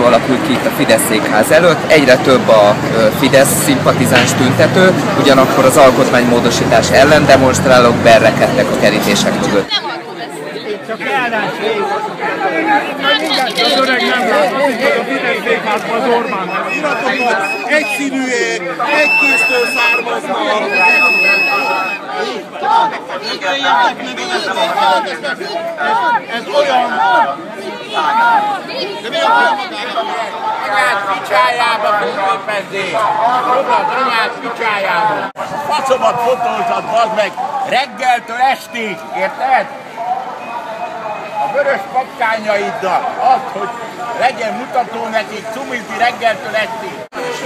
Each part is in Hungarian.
háború alakult ki itt a Fidesz székház előtt, egyre több a Fidesz szimpatizáns tüntető, ugyanakkor az alkotmánymódosítás ellen demonstrálók berrekedtek a kerítések mögött. Csak ellenség! Az öreg nem látott, itt a Fidesz székházban az Orbán. Iratokat egyszínűek, egy köztől származnak. Ez olyan... Anyád picsájába fölképezzél! Fogad anyád picsájába! A faszomat fotózat, bazd meg, reggeltől estig, érted? A vörös patkányaiddal, azt, hogy legyen mutató nekik, cumilti reggeltől estig.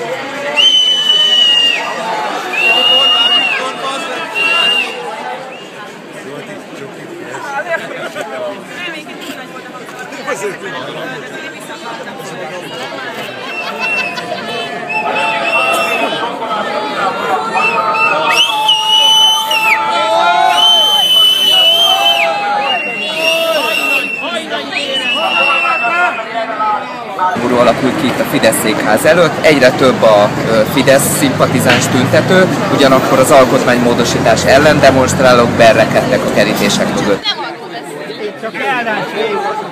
Háború alakult ki itt a Fidesz székház előtt, egyre több a Fidesz szimpatizáns tüntető, ugyanakkor az alkotmánymódosítás ellen demonstrálók berrekedtek a kerítések mögött. Csak ellenség!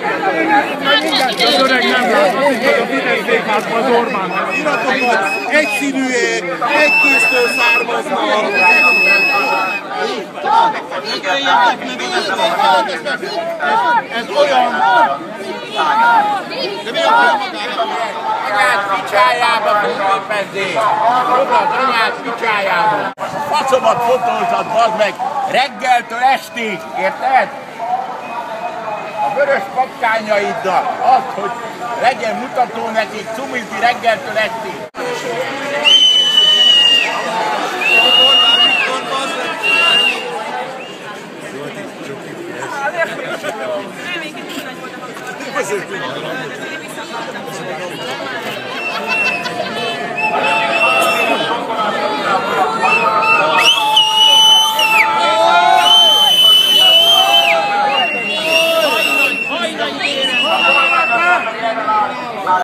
Az öreg nem látott, itt a Fidesz székházban az Orbán. Iratokat egyszínűek, egy köztől származnak. Ez olyan... Anyád picsájába fölképezzél! Fogad anyád picsájába! A faszomat fotózat, bazd meg, reggeltől estig, érted? A vörös patkányaiddal, azt, hogy legyen mutató nekik, cumilti reggeltől estig.